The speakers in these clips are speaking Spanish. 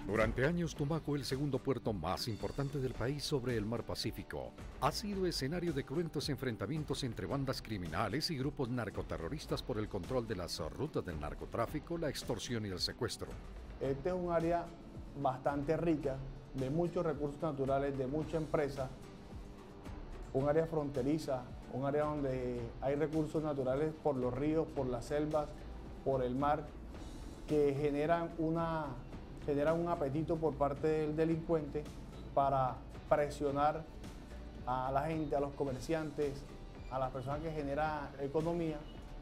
Durante años, Tumaco, el segundo puerto más importante del país sobre el mar Pacífico, ha sido escenario de cruentos enfrentamientos entre bandas criminales y grupos narcoterroristas por el control de las rutas del narcotráfico, la extorsión y el secuestro. Este es un área bastante rica, de muchos recursos naturales, de mucha empresa, un área fronteriza, un área donde hay recursos naturales por los ríos, por las selvas, por el mar, que generan un apetito por parte del delincuente para presionar a la gente, a los comerciantes, a las personas que generan economía,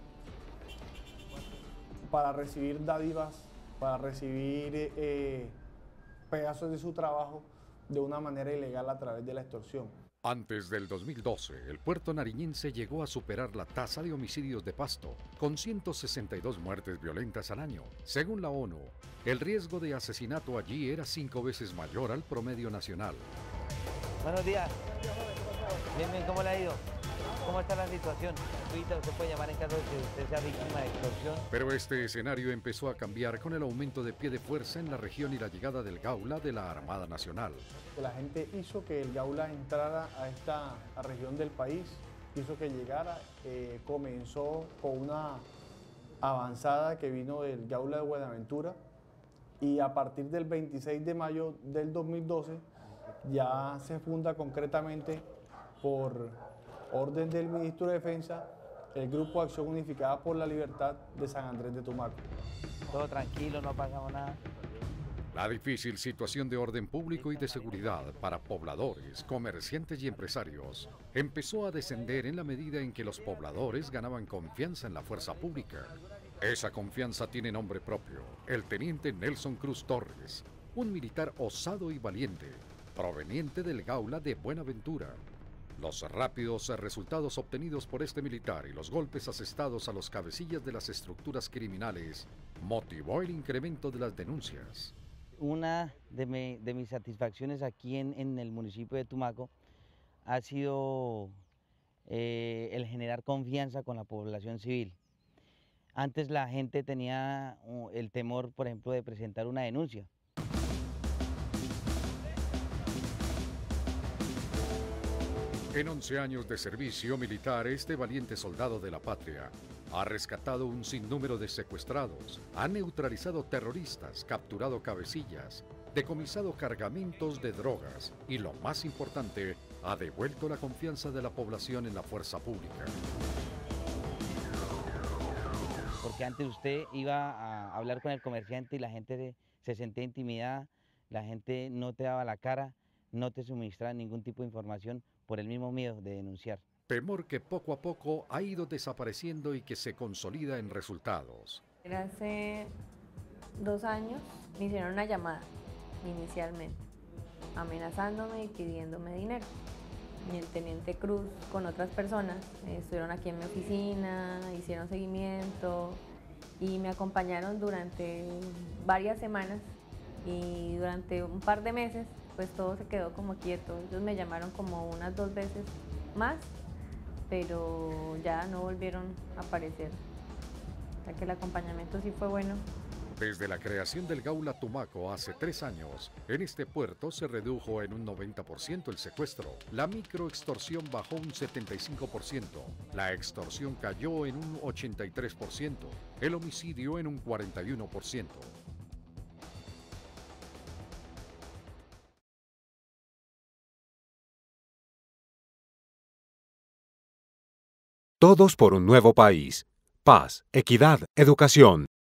para recibir dádivas, para recibir pedazos de su trabajo de una manera ilegal a través de la extorsión. Antes del 2012, el puerto nariñense llegó a superar la tasa de homicidios de Pasto, con 162 muertes violentas al año. Según la ONU, el riesgo de asesinato allí era 5 veces mayor al promedio nacional. Buenos días. Bien, ¿cómo le ha ido? ¿Cómo está la situación? Usted puede llamar en caso de que usted sea víctima de extorsión. Pero este escenario empezó a cambiar con el aumento de pie de fuerza en la región y la llegada del Gaula de la Armada Nacional. La gente hizo que el Gaula entrara a esta región del país, hizo que llegara, comenzó con una avanzada que vino del Gaula de Buenaventura y a partir del 26 de mayo del 2012 ya se funda concretamente por orden del Ministro de Defensa el Grupo Acción Unificada por la Libertad de San Andrés de Tumaco. Todo tranquilo, no ha pasado nada. La difícil situación de orden público y de seguridad para pobladores, comerciantes y empresarios empezó a descender en la medida en que los pobladores ganaban confianza en la fuerza pública. Esa confianza tiene nombre propio: el teniente Nelson Cruz Torres, un militar osado y valiente, proveniente del Gaula de Buenaventura. Los rápidos resultados obtenidos por este militar y los golpes asestados a los cabecillas de las estructuras criminales motivó el incremento de las denuncias. Una de mis satisfacciones aquí en el municipio de Tumaco ha sido el generar confianza con la población civil. Antes la gente tenía el temor, por ejemplo, de presentar una denuncia. En 11 años de servicio militar, este valiente soldado de la patria ha rescatado un sinnúmero de secuestrados, ha neutralizado terroristas, capturado cabecillas, decomisado cargamentos de drogas y, lo más importante, ha devuelto la confianza de la población en la fuerza pública. Porque antes usted iba a hablar con el comerciante y la gente se sentía intimidada, la gente no te daba la cara, no te suministraba ningún tipo de información por el mismo miedo de denunciar. Temor que poco a poco ha ido desapareciendo y que se consolida en resultados. Hace 2 años me hicieron una llamada inicialmente, amenazándome y pidiéndome dinero. Y el teniente Cruz con otras personas estuvieron aquí en mi oficina, hicieron seguimiento y me acompañaron durante varias semanas, y durante un par de meses pues todo se quedó como quieto. Ellos me llamaron como unas 2 veces más, pero ya no volvieron a aparecer. O sea que el acompañamiento sí fue bueno. Desde la creación del Gaula Tumaco hace 3 años, en este puerto se redujo en un 90% el secuestro, la microextorsión bajó un 75%, la extorsión cayó en un 83%, el homicidio en un 41%. Todos por un nuevo país. Paz, equidad, educación.